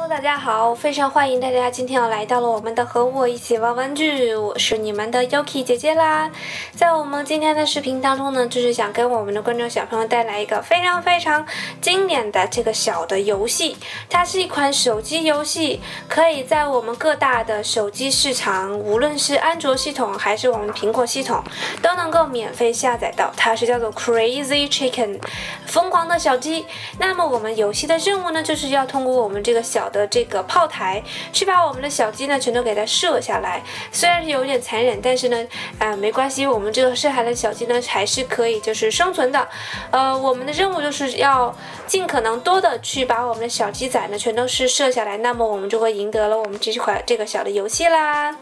Hello， 大家好，非常欢迎大家今天来到了我们的和我一起玩玩具，我是你们的 Yuki 姐姐啦。在我们今天的视频当中呢，就是想跟我们的观众小朋友带来一个非常经典的这个小的游戏，它是一款手机游戏，可以在我们各大的手机市场，无论是安卓系统还是我们苹果系统，都能够免费下载到。它是叫做 Crazy Chicken， 疯狂的小鸡。那么我们游戏的任务呢，就是要通过我们这个小的这个炮台，去把我们的小鸡呢全都给它射下来。虽然是有点残忍，但是呢，没关系，我们这个射下来的小鸡呢还是可以就是生存的。我们的任务就是要尽可能多的去把我们的小鸡仔呢全都是射下来，那么我们就会赢得了我们这个小的游戏啦。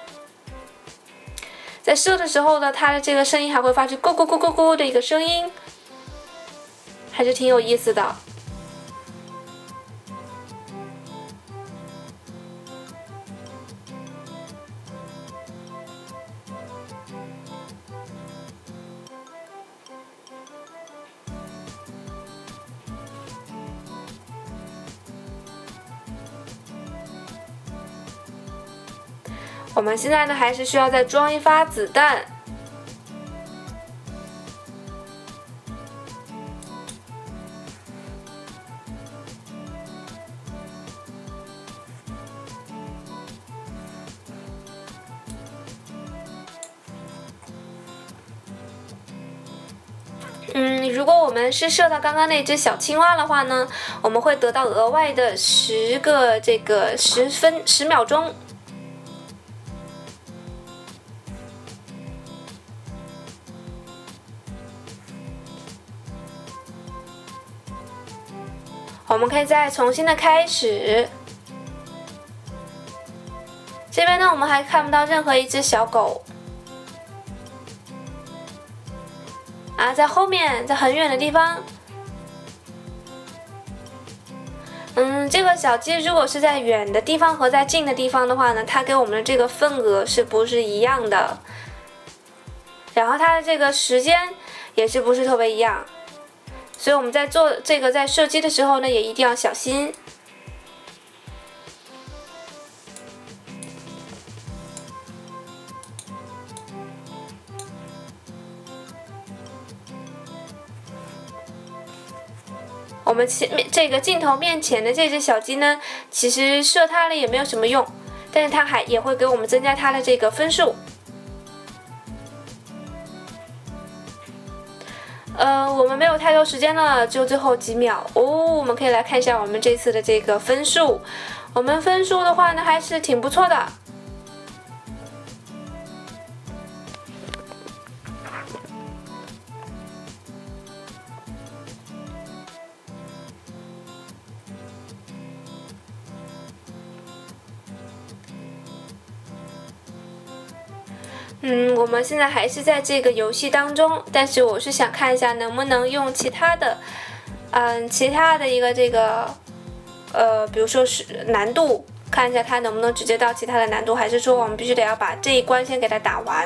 在射的时候呢，它的这个声音还会发出咕咕咕咕咕的一个声音，还是挺有意思的。我们现在呢，还是需要再装一发子弹。如果我们是射到刚刚那只小青蛙的话呢，我们会得到额外的10秒钟。我们可以再重新的开始。这边呢，我们还看不到任何一只小狗。在后面，在很远的地方。这个小鸡如果是在远的地方和在近的地方的话呢，它给我们的这个份额是不是一样的？然后它的这个时间也是不是特别一样？所以我们在做这个在射击的时候呢，也一定要小心。我们这个镜头面前的这只小鸡呢，其实射它了也没有什么用，但是它也会给我们增加它的这个分数。我们没有太多时间了，就最后几秒哦。我们可以来看一下我们这次的这个分数。我们分数的话呢，还是挺不错的。我们现在还是在这个游戏当中，但是我是想看一下能不能用其他的一个这个比如说是难度，看一下它能不能直接到其他的难度，还是说我们必须得要把这一关先给它打完。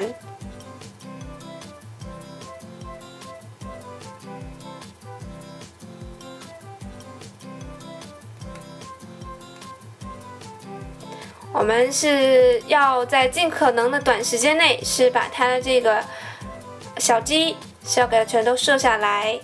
我们是要在尽可能的短时间内，是把它的这个小鸡是要给它全都射下来。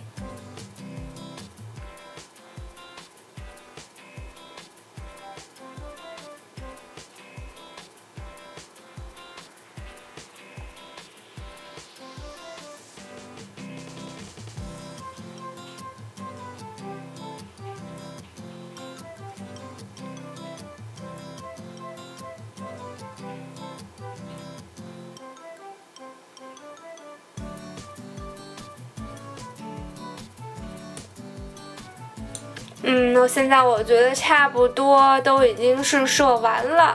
现在我觉得差不多都已经是射完了。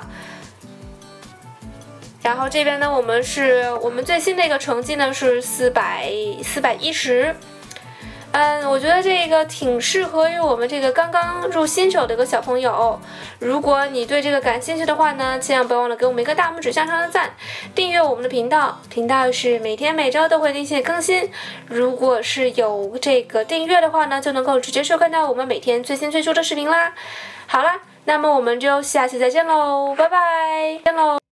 然后这边呢，我们最新的一个成绩呢是410。我觉得这个挺适合于我们这个刚刚入新手的一个小朋友。如果你对这个感兴趣的话呢，千万不要忘了给我们一个大拇指向上的赞，订阅我们的频道是每天每周都会定期更新。如果是有这个订阅的话呢，就能够直接收看到我们每天最新推出的视频啦。好啦， 那么我们就下期再见喽，拜拜，见喽。